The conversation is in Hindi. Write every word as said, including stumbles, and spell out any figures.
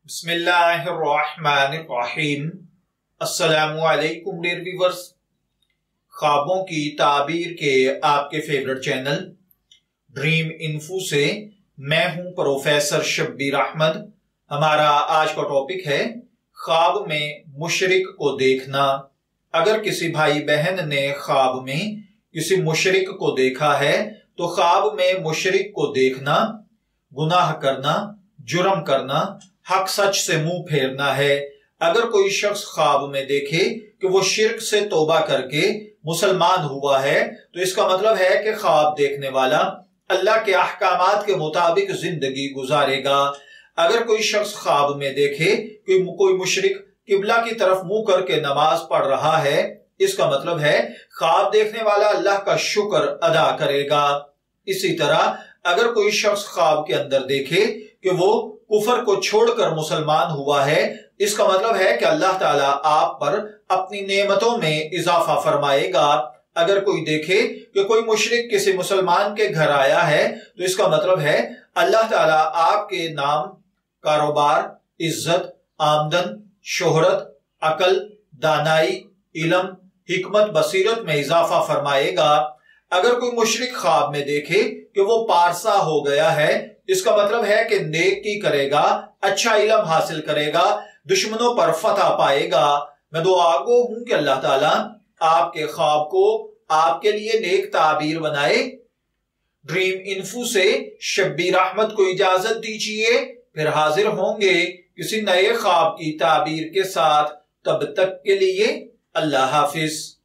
बिस्मिल्लाहिर्रहमानिर्रहीम। अस्सलामु अलैकुम डियर व्यूअर्स। ख्वाबों की ताबीर के आपके फेवरेट चैनल ड्रीम इन्फो से मैं हूं प्रोफेसर शब्बीर अहमद। हमारा आज का टॉपिक है ख्वाब में मुशरिक को देखना। अगर किसी भाई बहन ने ख्वाब में किसी मुशरिक को देखा है तो ख्वाब में मुशरिक को देखना गुनाह करना, जुर्म करना, हक सच से मुंह फेरना है। अगर कोई शख्स ख्वाब में देखे कि वो शिर्क से तौबा करके मुसलमान हुआ है तो इसका मतलब है कि ख्वाब देखने वाला अल्लाह के अहकामात के मुताबिक जिंदगी गुजारेगा। अगर कोई शख्स ख्वाब में देखे कि कोई मुशरिक किबला की तरफ मुंह करके नमाज पढ़ रहा है, इसका मतलब है ख्वाब देखने वाला अल्लाह का शुक्र अदा करेगा। इसी तरह अगर कोई शख्स ख्वाब के अंदर देखे कि वो कुफर को छोड़कर मुसलमान हुआ है, इसका मतलब है कि अल्लाह ताला आप पर अपनी नेमतों में इजाफा फरमाएगा। अगर कोई देखे कि कोई मुशरिक किसी मुसलमान के घर आया है तो इसका मतलब है अल्लाह ताला आपके नाम, कारोबार, इज्जत, आमदन, शोहरत, अकल, दानाई, इल्म, हिकमत, बसीरत में इजाफा फरमाएगा। अगर कोई मुशरिक ख्वाब में देखे कि वो पारसा हो गया है, इसका मतलब है कि नेकी करेगा, अच्छा इल्म हासिल करेगा, दुश्मनों पर फतह पाएगा। मैं दुआ गो हूं कि अल्लाह ताला आपके ख्वाब को आपके लिए नेक ताबीर बनाए। ड्रीम इन्फो से शब्बीर अहमद को इजाजत दीजिए, फिर हाजिर होंगे किसी नए ख्वाब की ताबीर के साथ। तब तक के लिए अल्लाह हाफिज।